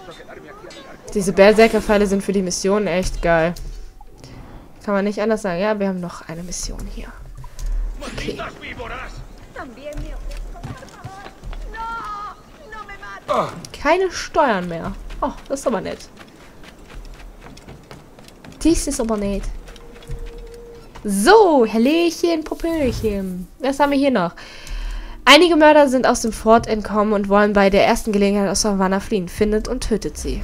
Diese Berserker-Pfeile sind für die Mission echt geil. Kann man nicht anders sagen. Ja, wir haben noch eine Mission hier. Okay. Keine Steuern mehr. Oh, das ist aber nett. Dies ist aber nett. So, Hallöchen, Popöchen. Was haben wir hier noch? Einige Mörder sind aus dem Fort entkommen und wollen bei der ersten Gelegenheit aus Havanna fliehen. Findet und tötet sie.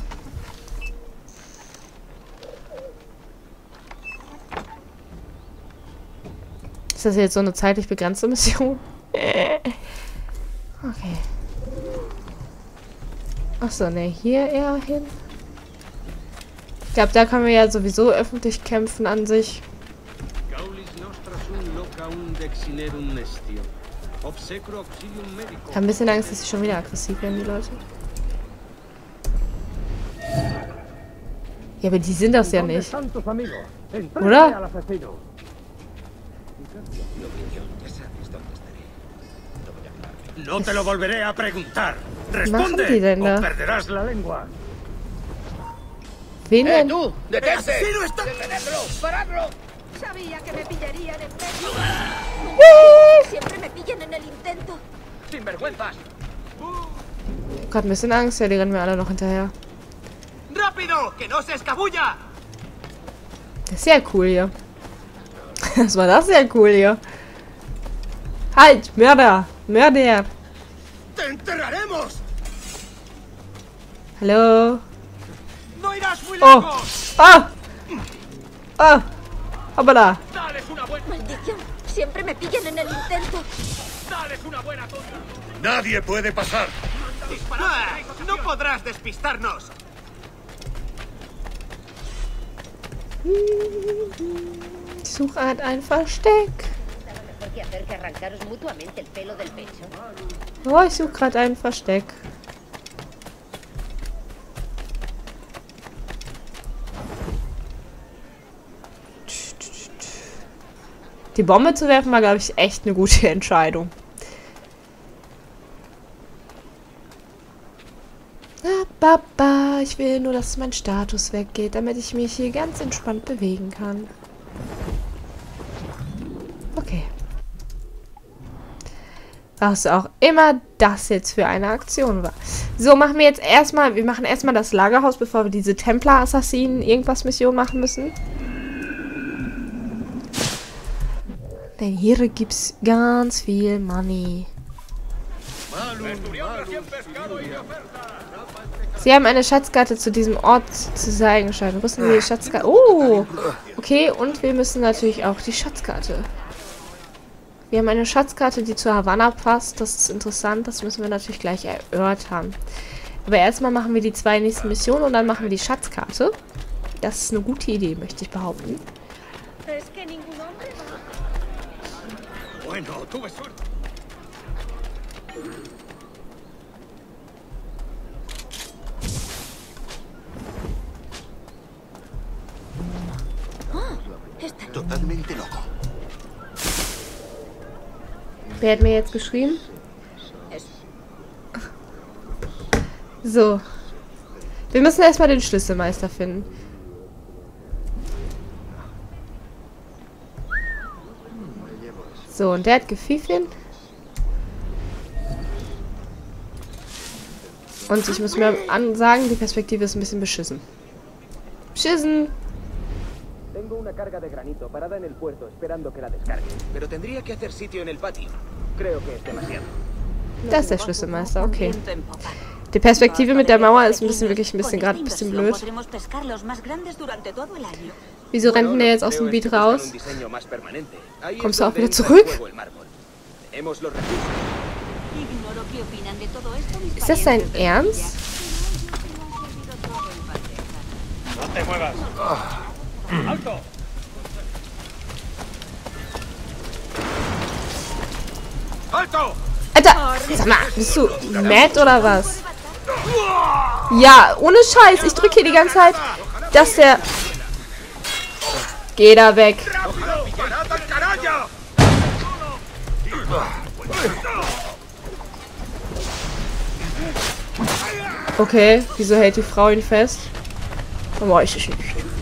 Ist das jetzt so eine zeitlich begrenzte Mission? Okay. Achso, ne, hier eher hin. Ich glaube, da können wir ja sowieso öffentlich kämpfen an sich. Ich habe ein bisschen Angst, dass sie schon wieder aggressiv werden, die Leute. Ja, aber die sind das ja nicht. Oder? No te lo volveré a preguntar. Was machen die denn da? Perderás la lengua. Wen denn? ¡Tú! ¡Detente! ¡Asesino está! ¡Detenerlo! ¡Paradlo! Sabía que me pillarían en medio. Siempre me pillan en el intento. ¡Sinvergüenzas! Gerade ein bisschen Angst, ja, die rennen mir alle noch hinterher. ¡Rápido! ¡Que no se escabulla! Das ist ja cool hier. Was war das ja cool hier? Halt! Mörder! Mörder! ¡Te enterraremos! Hallo? ¡No irás muy Oh! lejos! Ah! Ah! Hoppala! ¡Dales una buena! Maldición. Siempre me pillan en el intento. ¡Dales una buena tonta! ¡Nadie puede pasar! ¡Disparad! ¡No podrás despistarnos! Ich suche halt ein Versteck. Mejor que hacer que arrancaros mutuamente el pelo del pecho. Oh, ich suche gerade ein Versteck. Die Bombe zu werfen war, glaube ich, echt eine gute Entscheidung. Ich will nur, dass mein Status weggeht, damit ich mich hier ganz entspannt bewegen kann. Okay. Was auch immer das jetzt für eine Aktion war. So, machen wir jetzt erstmal, wir machen erstmal das Lagerhaus, bevor wir diese Templar-Assassinen irgendwas Mission machen müssen. Denn hier gibt's ganz viel Money. Sie haben eine Schatzkarte zu diesem Ort zu zeigen scheinen. Rüsten wir die Schatzkarte. Oh! Okay, und wir müssen natürlich auch die Schatzkarte. Wir haben eine Schatzkarte, die zu Havanna passt. Das ist interessant. Das müssen wir natürlich gleich erörtern. Aber erstmal machen wir die 2 nächsten Missionen und dann machen wir die Schatzkarte. Das ist eine gute Idee, möchte ich behaupten. Bueno, tuve suerte. Totalmente loco. Wer hat mir jetzt geschrieben? So. Wir müssen erstmal den Schlüsselmeister finden. So, und der hat Gefiefchen. Und ich muss mir sagen, die Perspektive ist ein bisschen beschissen. Beschissen! Tengo una carga de granito parada en el puerto esperando que la descargue. Pero tendría que hacer sitio en el patio. Creo que es demasiado. Das ist der Schlüsselmeister, okay. Die Perspektive mit der Mauer ist wirklich ein bisschen gerade ein bisschen blöd. Wieso rennt denn der jetzt aus dem Beat raus? Kommst du auch wieder zurück? Ist das dein Ernst? Alter, sag mal, bist du mad oder was? Ja, ohne Scheiß, ich drücke hier die ganze Zeit, dass der... Geh da weg. Okay, wieso hält die Frau ihn fest? Dann weiß ich nicht.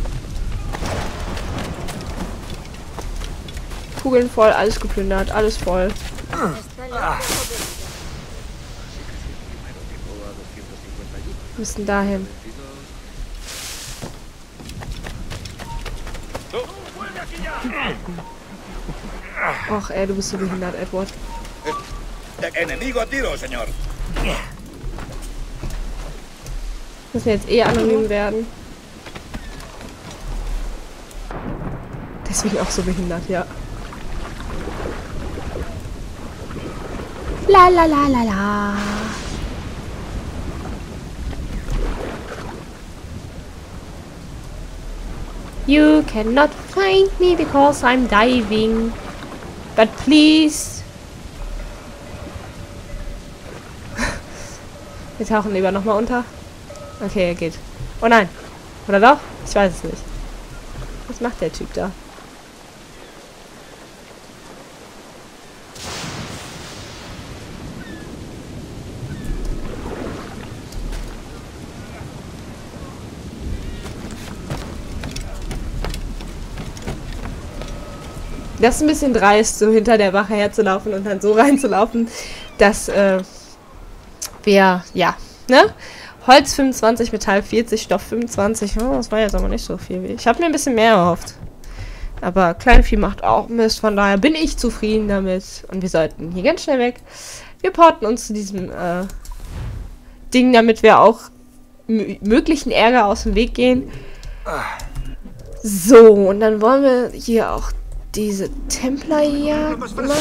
Kugeln voll, alles geplündert, alles voll. Wir müssen dahin. Ach ey, du bist so behindert, Edward. Enemigo a tiro, señor. Müssen jetzt eh anonym werden. Deswegen auch so behindert, ja. La la la la la. You cannot find me because I'm diving. But please. Wir tauchen lieber nochmal unter. Okay, er geht. Oh nein. Oder doch? Ich weiß es nicht. Was macht der Typ da? Das ist ein bisschen dreist, so hinter der Wache herzulaufen und dann so reinzulaufen, dass wir, ja, ne? Holz 25, Metall 40, Stoff 25. Oh, das war jetzt aber nicht so viel. Ich habe mir ein bisschen mehr erhofft. Aber Kleinvieh macht auch Mist, von daher bin ich zufrieden damit. Und wir sollten hier ganz schnell weg. Wir porten uns zu diesem Ding, damit wir auch möglichen Ärger aus dem Weg gehen. So, und dann wollen wir hier auch diese Templerjagd machen.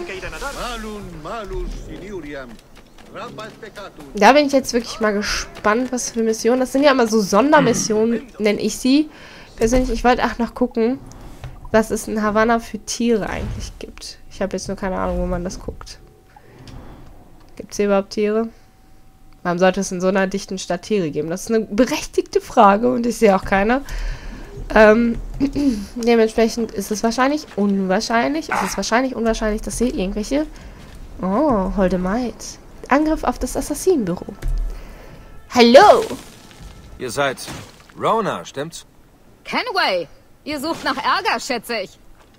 Da bin ich jetzt wirklich mal gespannt, was für Missionen. Das sind ja immer so Sondermissionen, nenne ich sie. Persönlich, ich wollte auch noch gucken, was es in Havanna für Tiere eigentlich gibt. Ich habe jetzt nur keine Ahnung, wo man das guckt. Gibt es hier überhaupt Tiere? Warum sollte es in so einer dichten Stadt Tiere geben? Das ist eine berechtigte Frage und ich sehe auch keine. Dementsprechend ist es wahrscheinlich unwahrscheinlich. Es ist wahrscheinlich unwahrscheinlich, dass hier irgendwelche... Oh, Holde Maid. Angriff auf das Assassinenbüro. Hallo! Ihr seid Rona, stimmt's? Kenway! Ihr sucht nach Ärger, schätze ich.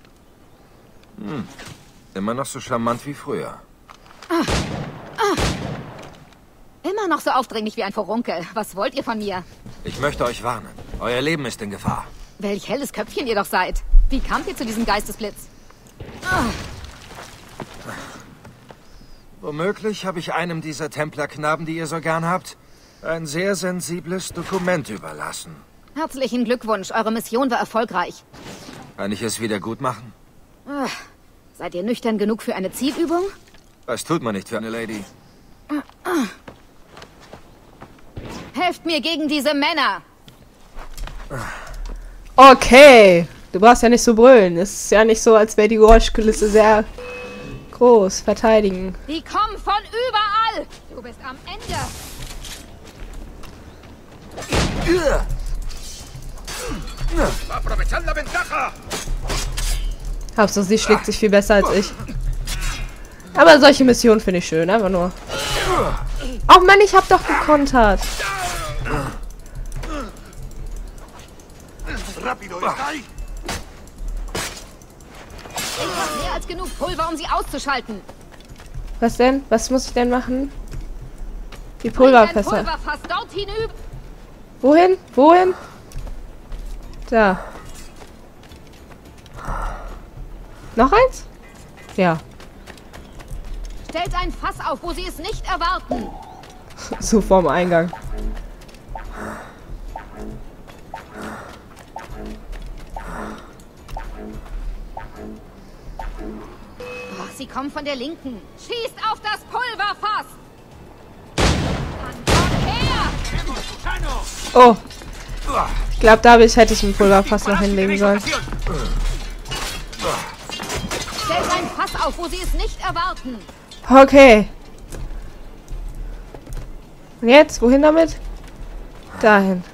Immer noch so charmant wie früher. Immer noch so aufdringlich wie ein Furunkel. Was wollt ihr von mir? Ich möchte euch warnen. Euer Leben ist in Gefahr. Welch helles Köpfchen ihr doch seid. Wie kamt ihr zu diesem Geistesblitz? Womöglich habe ich einem dieser Templerknaben, die ihr so gern habt, ein sehr sensibles Dokument überlassen. Herzlichen Glückwunsch, eure Mission war erfolgreich. Kann ich es wieder gut machen? Seid ihr nüchtern genug für eine Zielübung? Was tut man nicht für eine Lady? Helft mir gegen diese Männer! Okay. Du brauchst ja nicht so brüllen. Es ist ja nicht so, als wäre die Geräuschkulisse sehr groß. Verteidigen. Die kommen von überall! Du bist am Ende! Aprovechad la ventaja. Hauptsache, sie schlägt sich viel besser als ich. Aber solche Missionen finde ich schön, einfach nur. Oh Mann, ich hab doch gekontert. Rápido, está ahí. Ich habe mehr als genug Pulver, um sie auszuschalten. Was denn? Was muss ich denn machen? Die Bring ein Pulverfässer. Pulverfass dort hinüber. Wohin? Wohin? Da. Noch eins? Ja. Stellt ein Fass auf, wo sie es nicht erwarten. So vorm Eingang. Oh, sie kommen von der Linken. Schießt auf das Pulverfass. Dann kommt her! Oh. Ich glaube, da hätte ich ein Pulverfass noch hinlegen sollen. Stellt ein Fass auf, wo sie es nicht erwarten. Okay. Und jetzt? Wohin damit? Dahin.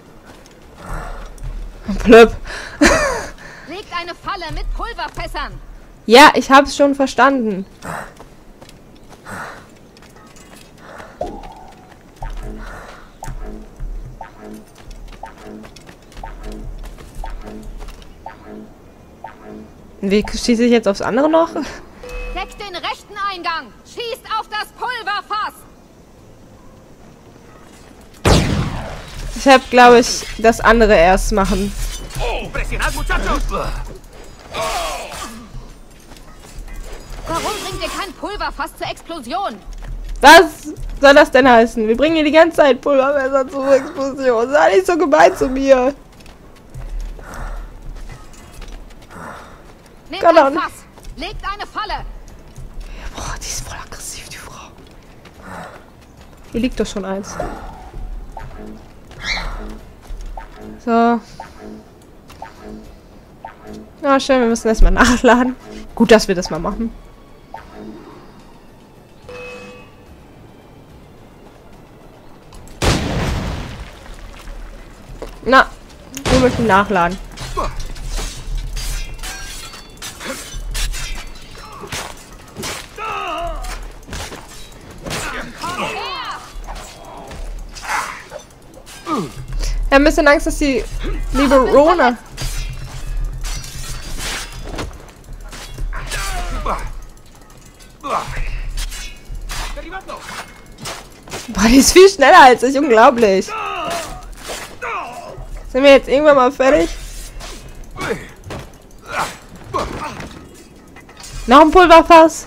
Plöpp. Legt eine Falle mit Pulverfässern. Ja, ich hab's schon verstanden. Wie schieße ich jetzt aufs andere noch? Deckt den rechten Eingang! Schießt auf das Pulverfass! Ich habe, glaube ich, das andere erst machen. ¡Presionad, muchachos! Warum bringt ihr kein Pulverfass zur Explosion? Was soll das denn heißen? Wir bringen hier die ganze Zeit Pulvermesser zur Explosion. Sei nicht so gemein zu mir. Nehmt Kann auch ein nicht. Fass! Legt eine Falle! Boah, die ist voll aggressiv, die Frau. Hier liegt doch schon eins. So. Ja, schön, wir müssen erstmal nachladen. Gut, dass wir das mal machen. Na, wir möchten nachladen. Ich habe ein bisschen Angst, dass die liebe Rona... Boah, die ist viel schneller als ich. Unglaublich. Sind wir jetzt irgendwann mal fertig? Noch ein Pulverfass.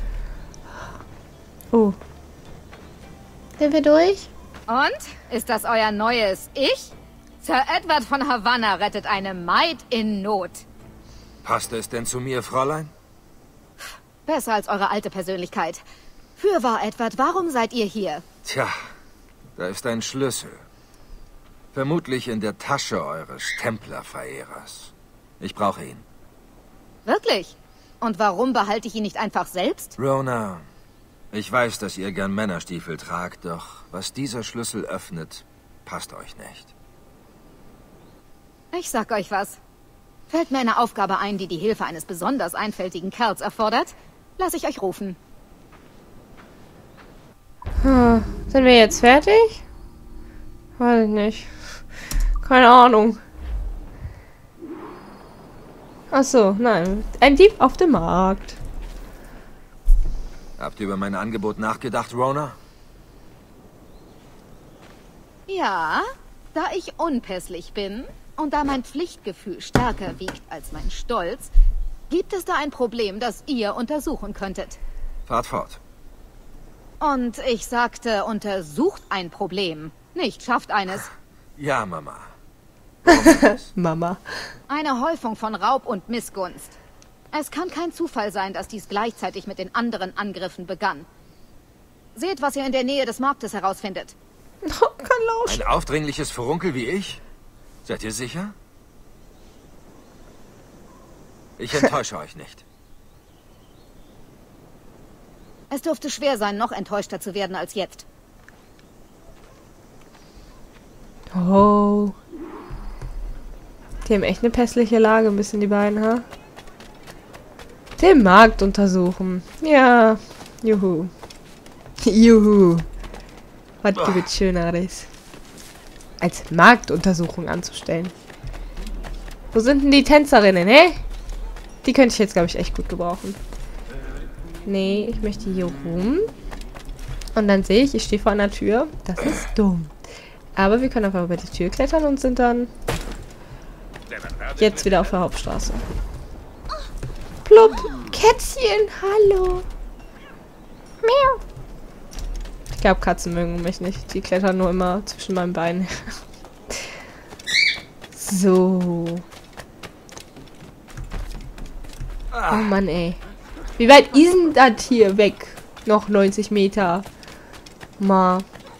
Oh. Sind wir durch? Und? Ist das euer neues Ich? Sir Edward von Havanna rettet eine Maid in Not. Passt es denn zu mir, Fräulein? Besser als eure alte Persönlichkeit. Fürwahr, Edward, warum seid ihr hier? Tja, da ist ein Schlüssel. Vermutlich in der Tasche eures Templerverehrers. Ich brauche ihn. Wirklich? Und warum behalte ich ihn nicht einfach selbst? Rona, ich weiß, dass ihr gern Männerstiefel tragt, doch was dieser Schlüssel öffnet, passt euch nicht. Ich sag euch was. Fällt mir eine Aufgabe ein, die die Hilfe eines besonders einfältigen Kerls erfordert, lass ich euch rufen. Sind wir jetzt fertig? Weiß ich nicht. Keine Ahnung. Ach so, nein. Ein Dieb auf dem Markt. Habt ihr über mein Angebot nachgedacht, Rona? Ja, da ich unpässlich bin und da mein Pflichtgefühl stärker wiegt als mein Stolz, gibt es da ein Problem, das ihr untersuchen könntet. Fahrt fort. Und ich sagte, untersucht ein Problem, nicht schafft eines. Ja, Mama. Mama. Eine Häufung von Raub und Missgunst. Es kann kein Zufall sein, dass dies gleichzeitig mit den anderen Angriffen begann. Seht, was ihr in der Nähe des Marktes herausfindet. Kein Lausch. Ein aufdringliches Furunkel wie ich? Seid ihr sicher? Ich enttäusche euch nicht. Es dürfte schwer sein, noch enttäuschter zu werden als jetzt. Oh. Die haben echt eine pässliche Lage, ein bisschen die beiden, ha? Den Markt untersuchen. Ja. Juhu. Juhu. Was gibt es Schöneres? Als Marktuntersuchung anzustellen. Wo sind denn die Tänzerinnen, hä? Die könnte ich jetzt, glaube ich, echt gut gebrauchen. Nee, ich möchte hier rum. Und dann sehe ich stehe vor einer Tür. Das ist dumm. Aber wir können einfach über die Tür klettern und sind dann jetzt wieder auf der Hauptstraße. Plupp. Kätzchen, hallo. Miau. Ich glaube, Katzen mögen mich nicht. Die klettern nur immer zwischen meinen Beinen. So. Oh Mann, ey. Wie weit ist denn das hier weg? Noch 90 Meter. Ma.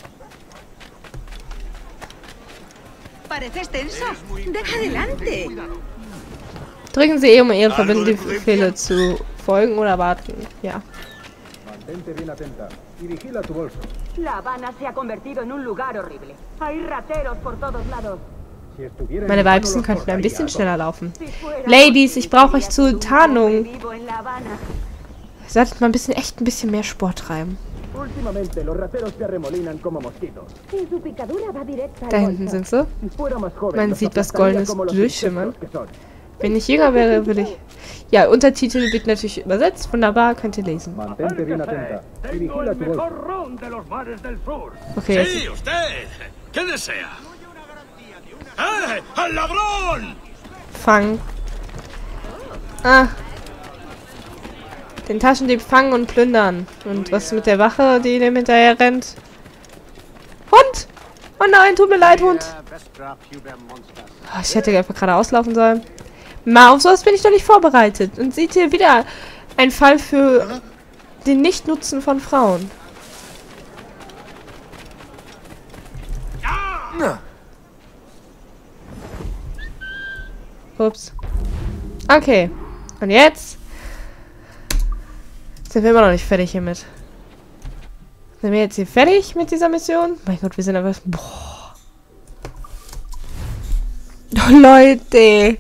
Pareces tenso. Deja adelante. Drücken Sie um Ihre verbindlichen Befehle zu folgen oder warten. Ja. Mantente bien atenta y vigila tu bolso. La Habana se ha convertido en un lugar horrible. Hay rateros por todos lados. Si estuviera en Meine mi mano, Weibchen los könnten ein bisschen cortaría a schneller laufen. Si fuera Ladies, ich brauche euch posible, zur Tarnung. vivo en La Habana. Ihr solltet mal echt ein bisschen mehr Sport treiben. Últimamente los rateros se arremolinan como mosquitos. Y su picadura va directa Da al hinten bolso. sind sie. Si fuera más joven, Man los sieht was aplastaría Goldenes como los durchschimmern. insectos que son. Wenn ich jünger wäre, würde ich... Ja, Untertitel wird natürlich übersetzt. Wunderbar, könnt ihr lesen. Mantente bien atenta. Y Tengo vigila el tu bolso. mejor ron de los mares del sur. Okay, jetzt... Sí, usted. ¿Qué desea? ¡Eh! ¡Al ladrón! Fangen. Ah. Den Taschendieb fangen und plündern. Und was ist mit der Wache, die dem hinterher rennt? Hund! Oh nein, tut mir leid, Hund. Oh, ich hätte einfach gerade auslaufen sollen. Ma, auf sowas bin ich doch nicht vorbereitet. Und seht ihr wieder ein Fall für den Nichtnutzen von Frauen. Na, Ups. Okay. Und jetzt sind wir immer noch nicht fertig hiermit. Sind wir jetzt hier fertig mit dieser Mission? Mein Gott, wir sind aber... Boah. Oh, Leute.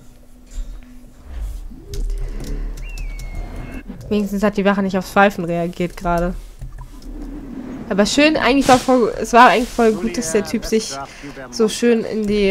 Wenigstens hat die Wache nicht aufs Pfeifen reagiert gerade. Aber schön, eigentlich war es war eigentlich voll gut, dass der Typ sich so schön in die,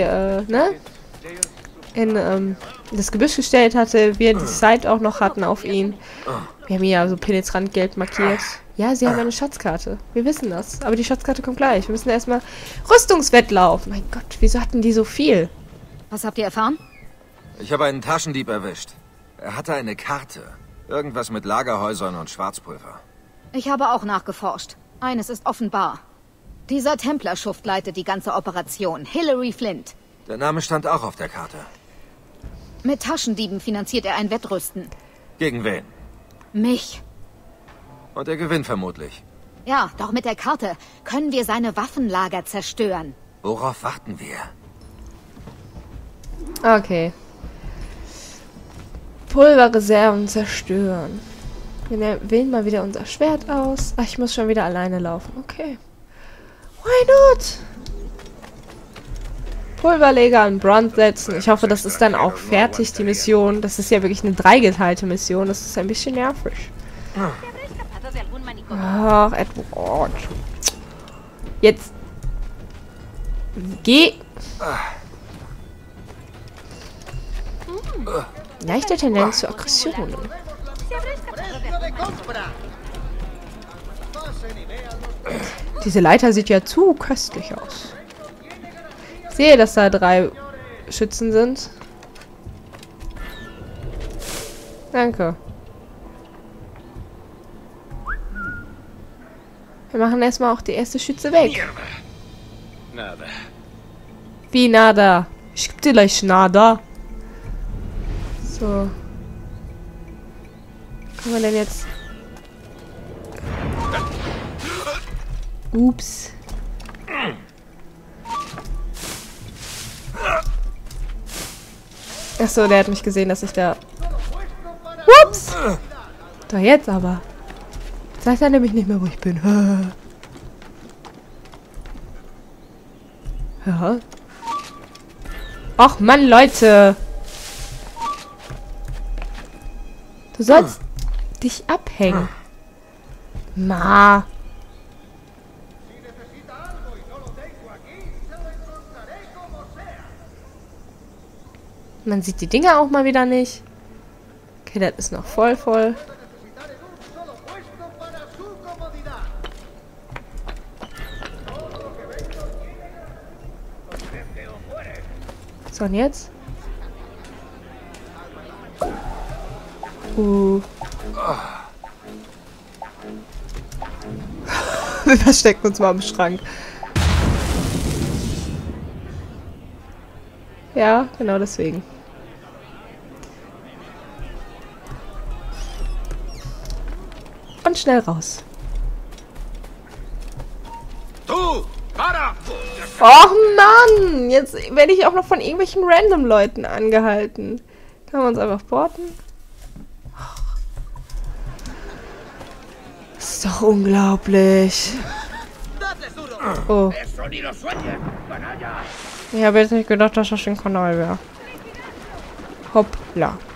in das Gebüsch gestellt hatte, wir die Zeit auch noch hatten auf ihn. Wir haben ihn ja so penetrant gelb markiert. Ja, sie haben eine Schatzkarte. Wir wissen das. Aber die Schatzkarte kommt gleich. Wir müssen erstmal Rüstungswettlauf. Mein Gott, wieso hatten die so viel? Was habt ihr erfahren? ich habe einen Taschendieb erwischt. Er hatte eine Karte. Irgendwas mit Lagerhäusern und Schwarzpulver. Ich habe auch nachgeforscht. Eines ist offenbar. Dieser Templerschuft leitet die ganze Operation. Hilary Flint. Der Name stand auch auf der Karte. Mit Taschendieben finanziert er ein Wettrüsten. Gegen wen? Mich. Und er gewinnt vermutlich. Ja, doch mit der Karte können wir seine Waffenlager zerstören. Worauf warten wir? Okay. Pulverreserven zerstören. Wir wählen mal wieder unser Schwert aus. Ach, ich muss schon wieder alleine laufen. Okay. Why not? Pulverleger an Brand setzen. Ich hoffe, das ist dann auch fertig, die Mission. Das ist ja wirklich eine dreigeteilte Mission. Das ist ein bisschen nervig. Ach, Edward. Jetzt. Geh. Leichte Tendenz zu Aggressionen. Diese Leiter sieht ja zu köstlich aus. Ich sehe, dass da 3 Schützen sind. Danke. Wir machen erstmal auch die erste Schütze weg. Nada. Wie nada? Ich geb dir gleich nada. So. Kann man denn jetzt... Ups. Achso, der hat mich gesehen, dass ich da... Ups! Doch jetzt aber. Jetzt weiß er nämlich nicht mehr, wo ich bin. Ja. Och Mann, Leute! Du sollst dich abhängen. Ma. Man sieht die Dinger auch mal wieder nicht. Okay, das ist noch voll. So, und jetzt? Wir verstecken uns mal im Schrank. Ja, genau deswegen. Und schnell raus. ¡Tú! ¡Para! Och Mann! Jetzt werde ich auch noch von irgendwelchen random Leuten angehalten. Können wir uns einfach porten? Das ist doch unglaublich. Oh. Ich habe jetzt nicht gedacht, dass das ein Kanal wäre. Hoppla.